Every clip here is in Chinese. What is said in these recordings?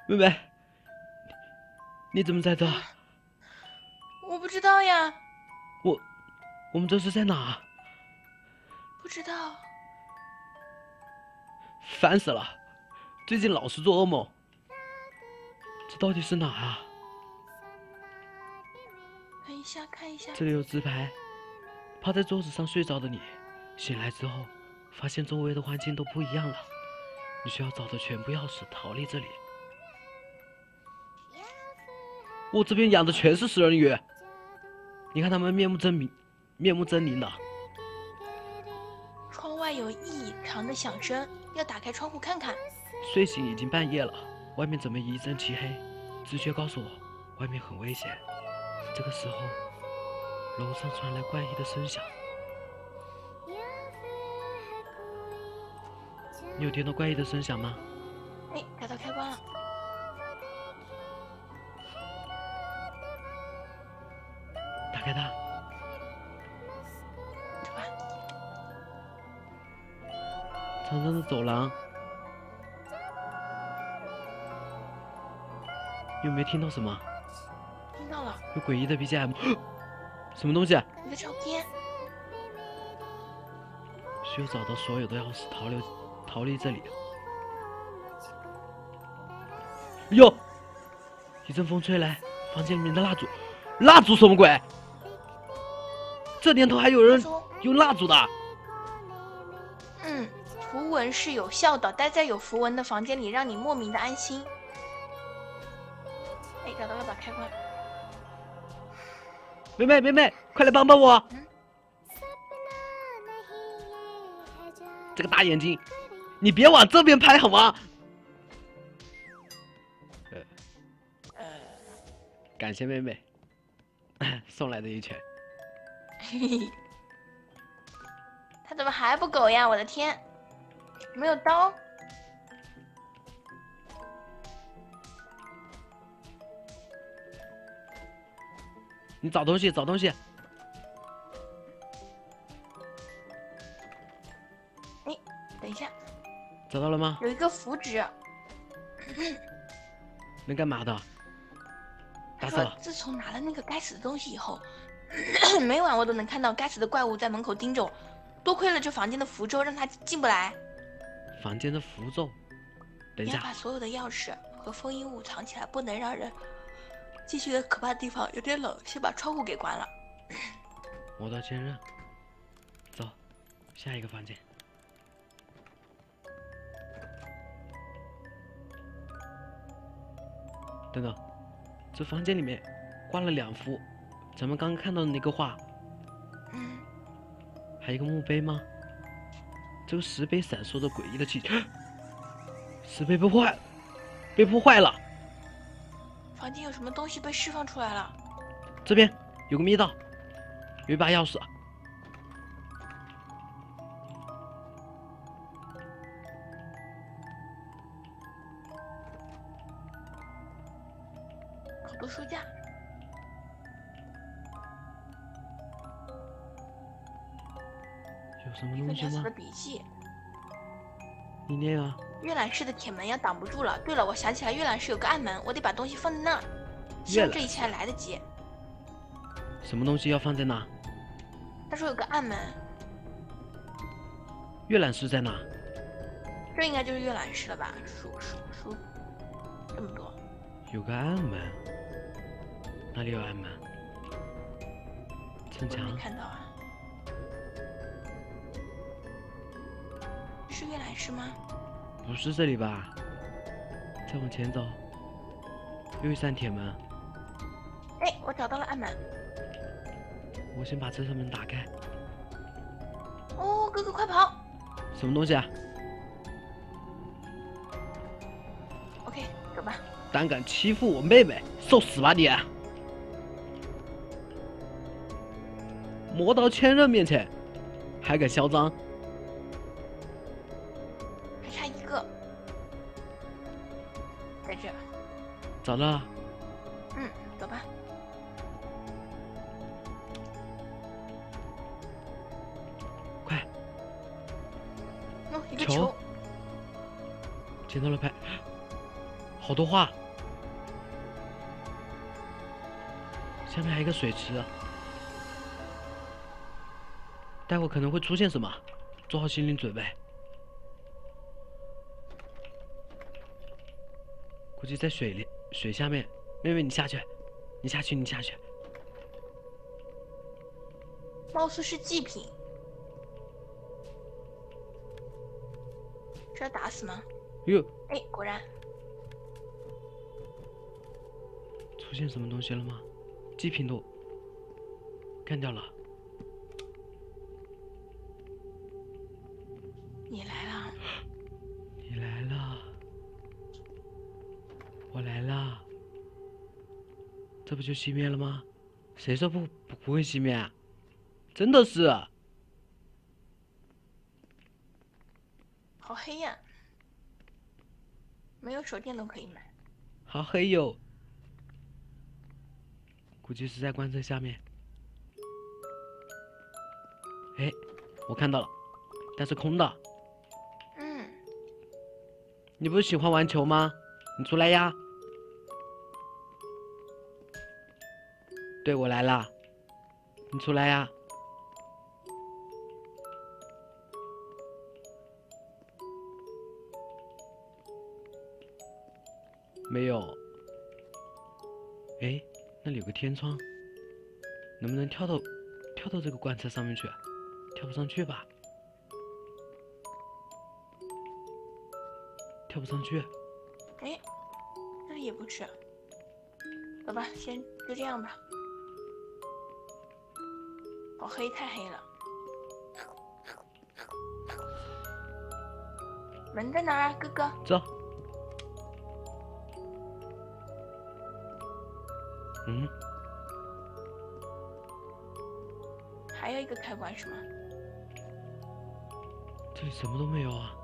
妹妹，你怎么在这？ 我不知道呀， 我们这是在哪？ 不知道。 烦死了！最近老是做噩梦。这到底是哪啊？ 看一下，看一下。 这里有自拍，趴在桌子上睡着的你，醒来之后，发现周围的环境都不一样了。你需要找到全部钥匙逃离这里。我这边养的全是食人鱼，你看它们面目狰狞的。 窗外有异常的响声，要打开窗户看看。 睡醒已经半夜了，外面怎么一阵漆黑？直觉告诉我，外面很危险。这个时候，楼上传来怪异的声响。你有听到怪异的声响吗？ 哎，找到开关了。 打开它。 走吧。 长长的走廊，有没有听到什么？ 听到了。 有诡异的 BGM， 什么东西啊？ 你的照片。 需要找到所有的钥匙逃离这里。哟！一阵风吹来，房间里面的蜡烛什么鬼？这年头还有人用蜡烛的？ 符文是有效的，待在有符文的房间里，让你莫名的安心。哎，找到了把开关。 妹妹，快来帮帮我！这个大眼睛，你别往这边拍好吗？感谢妹妹送来的一拳。 嘿嘿，他怎么还不狗呀？我的天，没有刀。 你找东西，找东西。 哎，等一下， 找到了吗？ 有一个符纸。 能干嘛的？ 他说，自从拿了那个该死的东西以后，每晚我都能看到该死的怪物在门口盯着我。多亏了这房间的符咒，让他进不来。 房间的符咒？等一下， 你要把所有的钥匙和封印物藏起来，不能让人进去的可怕的地方。有点冷，先把窗户给关了。 魔道坚韧，走，下一个房间。等等，这房间里面挂了2幅咱们刚刚看到的那个画。还有一个墓碑吗？这个石碑闪烁着诡异的气息，石碑被破坏了。 房间有什么东西被释放出来了？ 这边有个密道，有一把钥匙。 好多书架。 有什么东西吗？ 的笔记。 你念啊。 阅览室的铁门要挡不住了。对了，我想起来，阅览室有个暗门，我得把东西放在那儿。希望这一切还来得及。 什么东西要放在哪？ 他说有个暗门。 阅览室在哪？ 这应该就是阅览室了吧？书，这么多。 有个暗门，哪里有暗门？城墙。 没看到啊。是阅览室吗？ 不是这里吧？再往前走，又一扇铁门。 哎，我找到了暗门。 我先把这扇门打开。 哦，哥哥快跑！ 什么东西啊 ？OK， 走吧。 胆敢欺负我妹妹，受死吧你！魔道千仞面前还敢嚣张？ 还差一个，在这。 找到了。 走吧。 快！ 一个球。 捡到了牌， 好多画。下面还有一个水池，待会可能会出现什么，做好心理准备。估计在水下面。妹妹，你下去，你下去，你下去。 貌似是祭品，是要打死吗？ 哟， 哎，果然出现什么东西了吗？祭品都干掉了。 你来了， 你来了，我来了，这不就熄灭了吗？谁说不会熄灭啊？真的是。 好黑呀，没有手电筒可以买。 好黑哟，估计是在棺材下面。哎，我看到了，但是空的。 嗯， 你不是喜欢玩球吗？你出来呀！对，我来了，你出来呀！没有。哎，那里有个天窗，能不能跳到这个棺材上面去？跳不上去吧？跳不上去。 哎，那也不是。走吧，先就这样吧。好黑，太黑了。门在哪儿啊，哥哥？ 走。嗯。 还有一个开关是吗？ 这里什么都没有啊。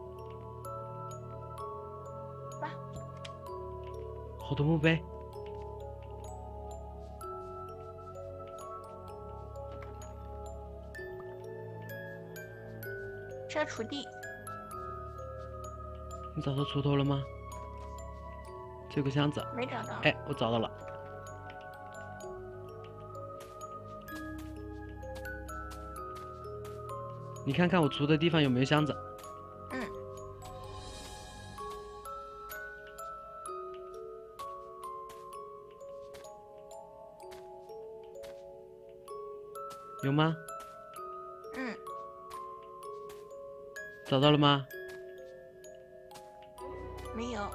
吧。 好多墓碑。 是要锄地。 你找到锄头了吗？这有个箱子。 没找到。 哎，我找到了。你看看我锄的地方有没有箱子？ 嗯。 有吗？ 嗯。 找到了吗？ 没有。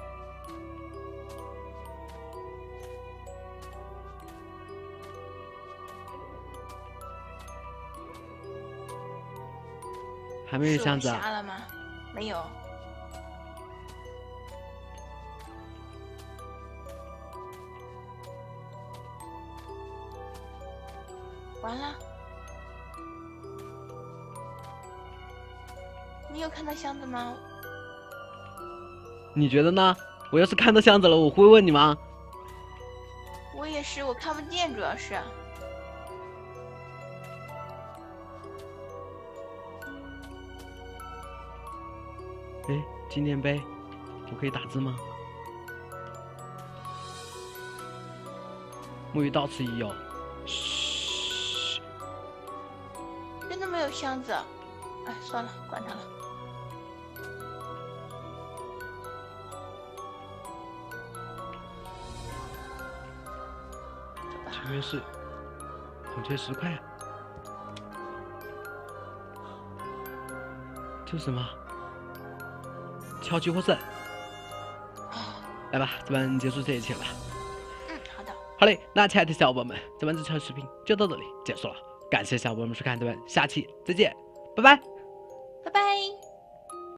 还没有箱子啊？ 瞎了吗？没有。完了。你有看到箱子吗？ 你觉得呢？我要是看到箱子了，我会问你吗？ 我也是，我看不见，主要是。 哎，纪念碑，我可以打字吗？木鱼到此一游。嘘。 真的没有箱子。哎，算了，管它了。 前面是孔雀石块。这是什么？超级获胜。来吧，咱们结束这一切吧。 嗯，好的。 好嘞，那亲爱的小伙伴们，咱们这条视频就到这里结束了。感谢小伙伴们收看，咱们下期再见，拜拜。 拜拜。